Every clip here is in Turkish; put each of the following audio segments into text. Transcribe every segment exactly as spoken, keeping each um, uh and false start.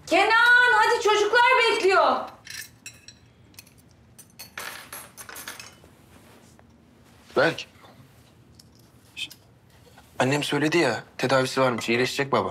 Kenan hadi çocuklar bekliyor. Berk. Annem söyledi ya, tedavisi varmış, iyileşecek baba.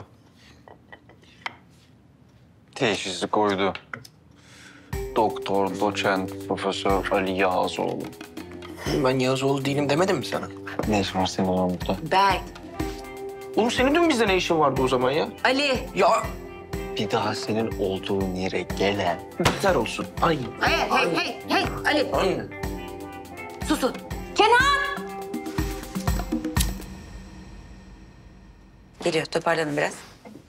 Teşhisi koydu. Doktor, doçent, profesör Ali Yağızoğlu. Ben Yağızoğlu değilim demedim mi sana? Ne işin var senin olan burada? Berk, Oğlum senin dün bizde ne işin vardı o zaman ya? Ali. Ya Bir daha senin olduğun yere gelen. beter olsun. Aynı. Hey hey hey hey Ali. Aynı. Susun. Kenan. Geliyor, toparlanın biraz.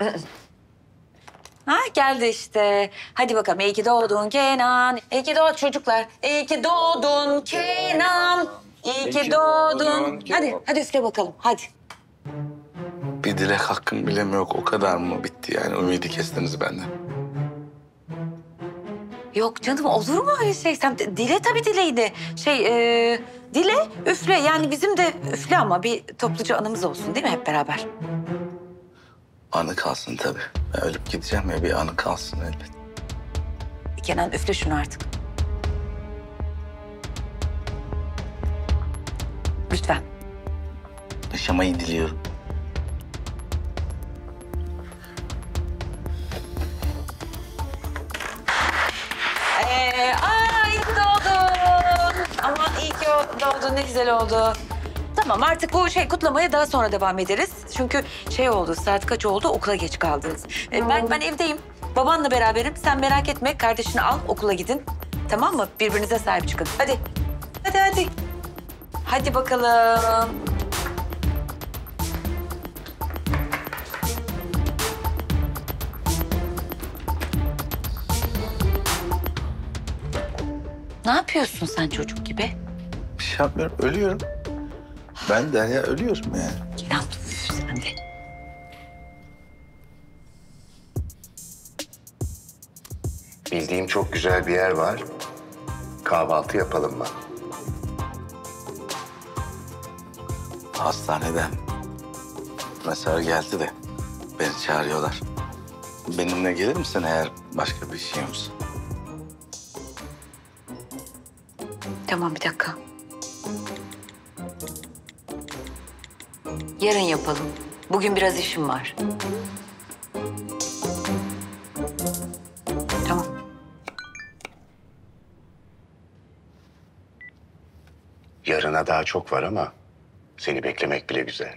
Ha geldi işte. Hadi bakalım. İyi ki doğdun Kenan. İyi ki doğdun çocuklar. İyi ki doğdun Kenan. İyi ki doğdun. Hadi, hadi üfle bakalım. Hadi. Bir dilek hakkım bile mi yok? O kadar mı bitti yani? Ümidi kestiniz benden. Yok canım olur mu öyle şey? Sen de- dile tabii dileydi. Şey e, dile üfle. Yani bizim de üfle ama bir topluca anımız olsun değil mi hep beraber? Anı kalsın tabii. Ben ölüp gideceğim ya, bir anı kalsın elbet. Kenan üfle şunu artık. Lütfen. Yaşamayı diliyorum. Ee, aa iyi ki doğdun. Aman iyi ki doğdun ne güzel oldu. Tamam artık bu şey kutlamaya daha sonra devam ederiz. Çünkü şey oldu saat kaç oldu okula geç kaldınız. Ee, ben ben evdeyim. Babanla beraberim. Sen merak etme kardeşini al okula gidin. Tamam mı? Birbirinize sahip çıkın. Hadi. Hadi hadi. Hadi bakalım. Ne yapıyorsun sen çocuk gibi? Bir şey yapmıyorum, ölüyorum. Ben Derya ölüyorum yani. Kenan üf, sen de. Bildiğim çok güzel bir yer var. Kahvaltı yapalım mı? Hastaneden mesaj geldi de beni çağırıyorlar. Benimle gelir misin eğer başka bir şey yoksa? Tamam bir dakika. Yarın yapalım. Bugün biraz işim var. Tamam. Yarına daha çok var ama seni beklemek bile güzel.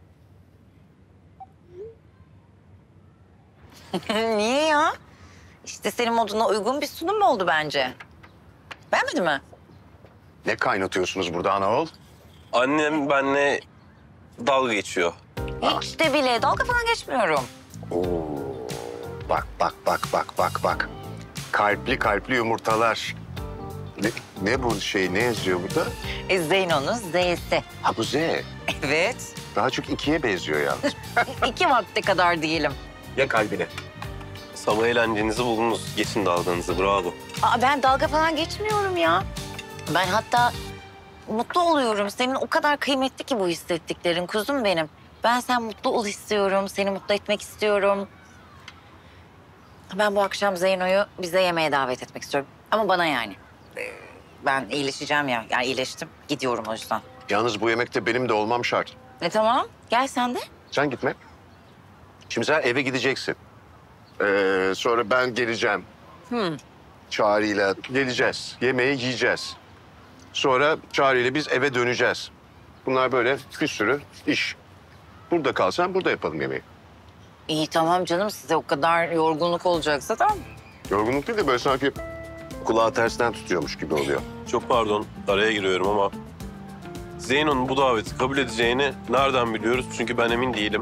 Niye ya? İşte senin moduna uygun bir sunum mu oldu bence? Beğenmedin mi? Ne kaynatıyorsunuz burada anaoğul? Annem benimle dalga geçiyor. Hiç de bile. Dalga falan geçmiyorum. Oo, bak bak bak bak bak bak. Kalpli kalpli yumurtalar. Ne, ne bu şey, ne yazıyor burada? E, Zeyno'nun Z'si. Ha bu Z. Evet. Daha çok ikiye benziyor yalnız. İki vakte kadar diyelim. Ya kalbine. Sabah eğlencenizi buldunuz. Geçin dalganızı. Bravo. Aa, ben dalga falan geçmiyorum ya. Ben hatta mutlu oluyorum. Senin o kadar kıymetli ki bu hissettiklerin kuzum benim. Ben sen mutlu ol istiyorum. Seni mutlu etmek istiyorum. Ben bu akşam Zeyno'yu bize yemeğe davet etmek istiyorum. Ama bana yani. Ee, Ben iyileşeceğim ya. Yani iyileştim. Gidiyorum o yüzden. Yalnız bu yemekte benim de olmam şart. E tamam. Gel sen de. Sen gitme. Şimdi sen eve gideceksin. Ee, sonra ben geleceğim. Hmm. Çağrı'yla geleceğiz. Yemeği yiyeceğiz. Sonra Çağrı'yla biz eve döneceğiz. Bunlar böyle bir sürü iş. Burada kalsan burada yapalım yemeği. İyi tamam canım. Size o kadar yorgunluk olacaksa tamam. Yorgunluk değil de böyle sanki kulağı tersten tutuyormuş gibi oluyor. Çok pardon. Araya giriyorum ama... Zeyno'nun bu daveti kabul edeceğini nereden biliyoruz? Çünkü ben emin değilim.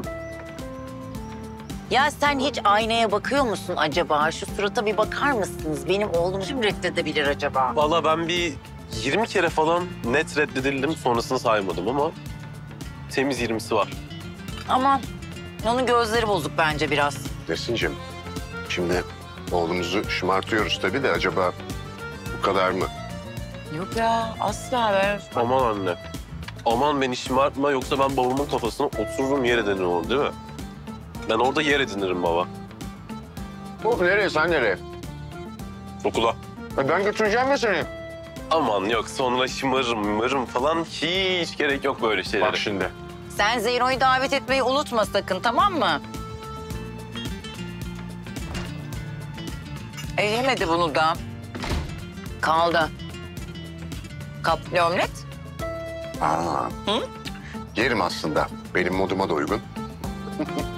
Ya sen hiç aynaya bakıyor musun acaba? Şu surata bir bakar mısınız? Benim oğlum kim reddedebilir acaba? Vallahi ben bir yirmi kere falan net reddedildim. Sonrasını saymadım ama... Temiz yirmisi var. Ama onun gözleri bozuk bence biraz. Nesin'cim, şimdi oğlumuzu şımartıyoruz tabii de acaba bu kadar mı? Yok ya asla ben... Aman anne. Aman beni şımartma yoksa ben babamın kafasına otururum yer edinirim onu değil mi? Ben orada yer edinirim baba. Oh, nereye sen nereye? Okula. E, Ben götüreceğim ya seni. Aman yok sonra şımarım mımarım falan hiç gerek yok böyle şeylere. Bak şimdi. Sen Zeyno'yu davet etmeyi unutma sakın, tamam mı? E yemedi bunu da. Kaldı. Kaplı omlet. Aa. Hı? Yerim aslında. Benim moduma da uygun.